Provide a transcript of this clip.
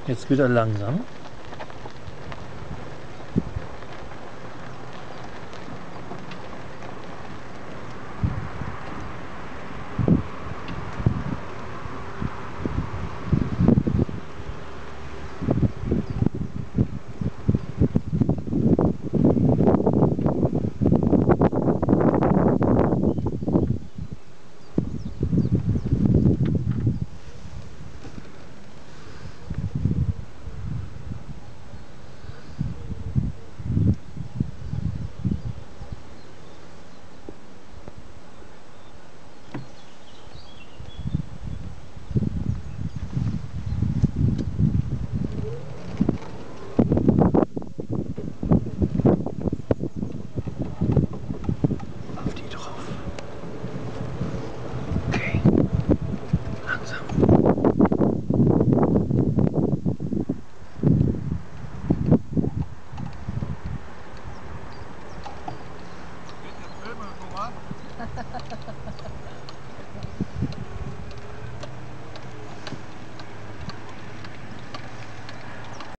Jetzt wieder langsam. Auf die drauf. Okay. Langsam. Geht der Film irgendwo was?